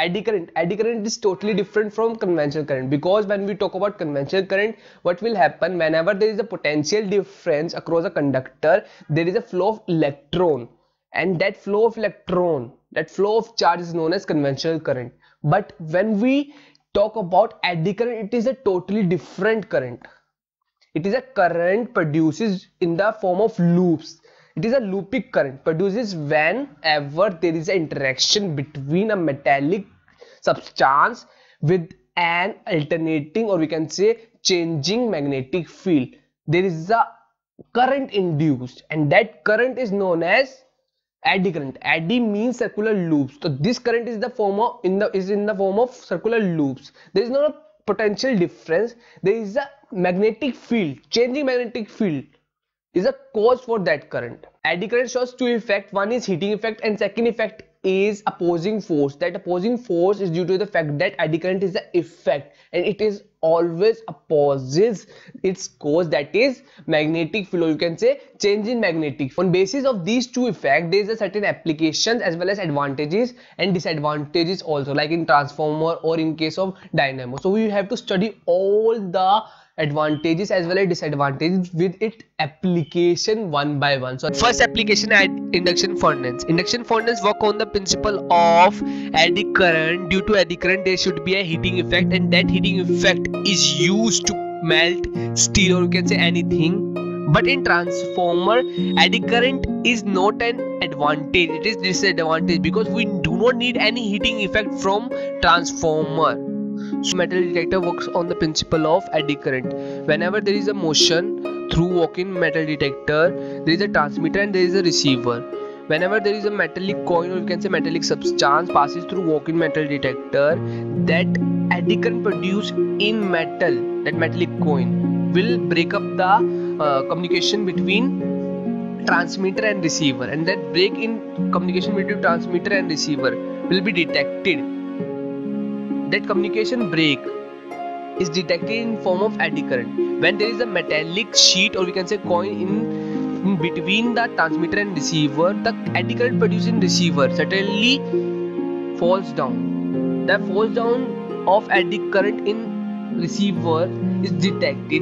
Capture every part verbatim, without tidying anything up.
eddy current. Eddy current is totally different from conventional current, because when we talk about conventional current, what will happen whenever there is a potential difference across a conductor, there is a flow of electron, and that flow of electron, that flow of charge is known as conventional current. But when we talk about eddy current, it is a totally different current. It is a current produces in the form of loops. It is a looping current produces whenever there is an interaction between a metallic substance with an alternating, or we can say changing, magnetic field. There is a current induced, and that current is known as eddy current. Eddy means circular loops. So this current is the form of in the is in the form of circular loops. There is no potential difference. There is a magnetic field. Changing magnetic field is a cause for that current. Eddy current shows two effects. One is heating effect, and second effect is opposing force. That opposing force is due to the fact that eddy current is the effect, and it is always opposes its cause, that is magnetic field, or you can say change in magnetic field. On basis of these two effects, there is a certain applications as well as advantages and disadvantages also, like in transformer or in case of dynamo. So we have to study all the advantages as well as disadvantages with its application one by one. So first application, at induction furnace. Induction furnace work on the principle of eddy current. Due to eddy current, there should be a heating effect, and that heating effect is used to melt steel, or you can say anything. But in transformer, eddy current is not an advantage, it is disadvantage, because we do not need any heating effect from transformer. So metal detector works on the principle of eddy current. Whenever there is a motion through walk-in metal detector, there is a transmitter and there is a receiver. Whenever there is a metallic coin, or you can say metallic substance passes through walk-in metal detector, that eddy current produced in metal, that metallic coin, will break up the uh, communication between transmitter and receiver, and that break in communication between transmitter and receiver will be detected. That communication break is detected in form of eddy current. When there is a metallic sheet, or we can say coin in, in between the transmitter and receiver, the eddy current produced in receiver certainly falls down. The falls down of eddy current in receiver is detected,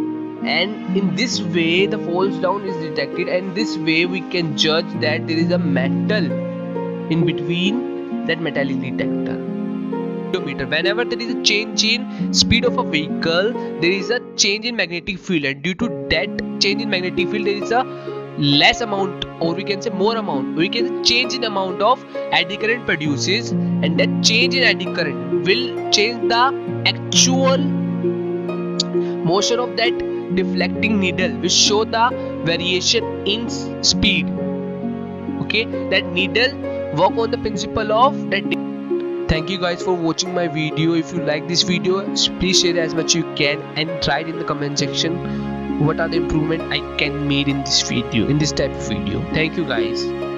and in this way the falls down is detected, and this way we can judge that there is a metal in between that metallic detector. Whenever there is a change in speed of a vehicle, there is a change in magnetic field, and due to that change in magnetic field, there is a less amount, or we can say more amount, we can change in amount of eddy current produces, and that change in eddy current will change the actual motion of that deflecting needle, which show the variation in speed. Okay, that needle work on the principle of that. Thank you guys for watching my video. If you like this video, please share as much you can, and write in the comment section what are the improvement I can make in this video, in this type of video. Thank you guys.